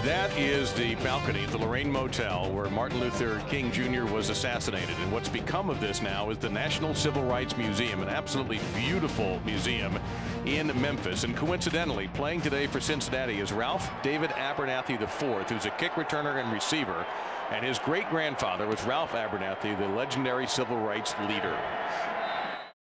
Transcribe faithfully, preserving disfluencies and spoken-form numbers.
That is the balcony at the Lorraine Motel where Martin Luther King Junior was assassinated. And what's become of this now is the National Civil Rights Museum, an absolutely beautiful museum in Memphis. And coincidentally, playing today for Cincinnati is Ralph David Abernathy the fourth, who's a kick returner and receiver. And his great-grandfather was Ralph Abernathy, the legendary civil rights leader.